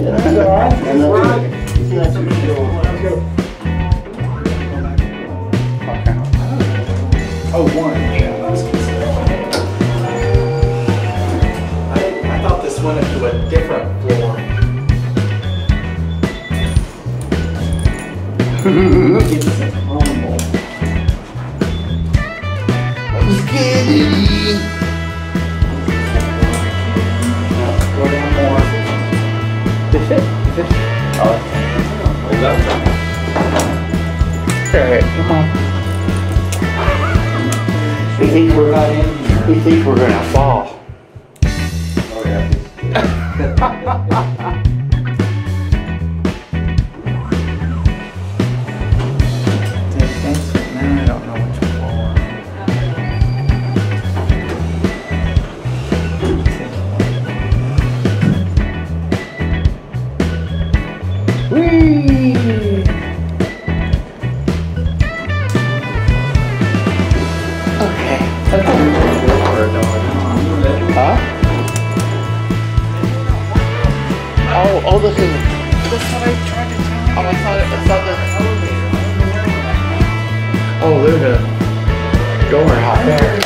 Oh, one. I thought this went into a different floor. I'm scared. Go down more. This it? Oh. Alright, come on. He thinks we're gonna fall. Oh yeah. Now I don't know which floor. Whee! Okay. Huh? Oh, this is. That's what I tried to tell you. Oh, I thought this. Oh, there's a door out there.